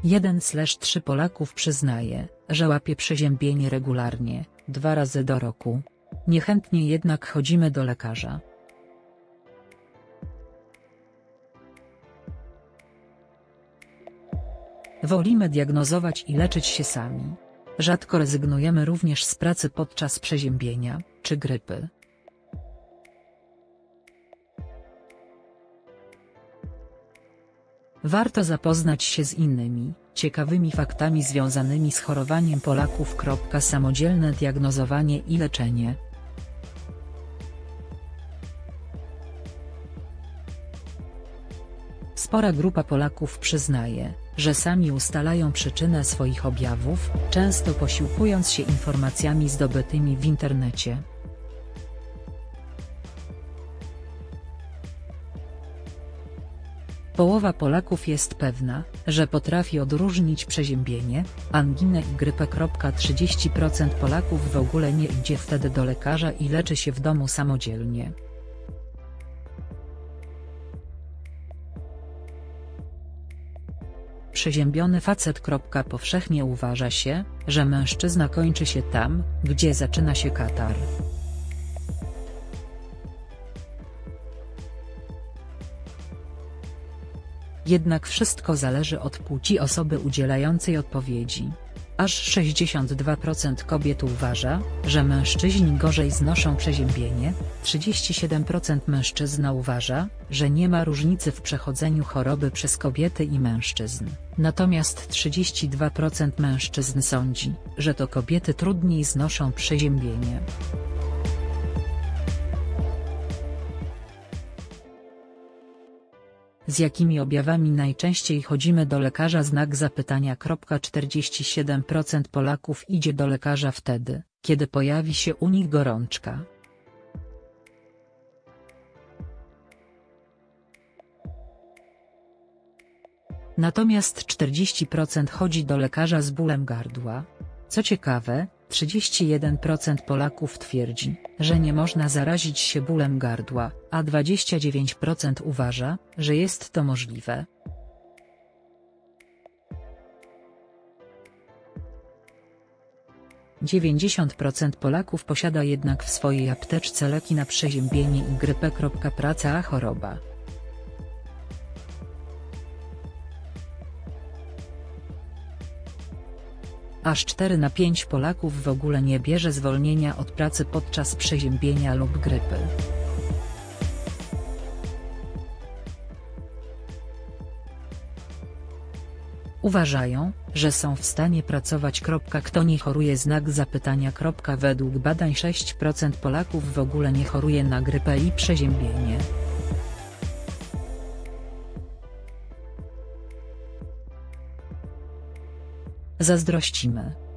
1/3 Polaków przyznaje, że łapie przeziębienie regularnie, 2 razy do roku. Niechętnie jednak chodzimy do lekarza. Wolimy diagnozować i leczyć się sami. Rzadko rezygnujemy również z pracy podczas przeziębienia, czy grypy. Warto zapoznać się z innymi, ciekawymi faktami związanymi z chorowaniem Polaków. Samodzielne diagnozowanie i leczenie. Spora grupa Polaków przyznaje, że sami ustalają przyczynę swoich objawów, często posiłkując się informacjami zdobytymi w internecie. Połowa Polaków jest pewna, że potrafi odróżnić przeziębienie, anginę i grypę. 30% Polaków w ogóle nie idzie wtedy do lekarza i leczy się w domu samodzielnie. Przeziębiony facet. Powszechnie uważa się, że mężczyzna kończy się tam, gdzie zaczyna się katar. Jednak wszystko zależy od płci osoby udzielającej odpowiedzi. Aż 62% kobiet uważa, że mężczyźni gorzej znoszą przeziębienie, 37% mężczyzn uważa, że nie ma różnicy w przechodzeniu choroby przez kobiety i mężczyzn, natomiast 32% mężczyzn sądzi, że to kobiety trudniej znoszą przeziębienie. Z jakimi objawami najczęściej chodzimy do lekarza? Znak zapytania. 47% Polaków idzie do lekarza wtedy, kiedy pojawi się u nich gorączka. Natomiast 40% chodzi do lekarza z bólem gardła. Co ciekawe, 31% Polaków twierdzi, że nie można zarazić się bólem gardła, a 29% uważa, że jest to możliwe. %90 Polaków posiada jednak w swojej apteczce leki na przeziębienie i grypę. Praca a choroba. Aż 4 na 5 Polaków w ogóle nie bierze zwolnienia od pracy podczas przeziębienia lub grypy. Uważają, że są w stanie pracować. Kto nie choruje? Znak zapytania. Według badań 6% Polaków w ogóle nie choruje na grypę i przeziębienie. Zazdrościmy.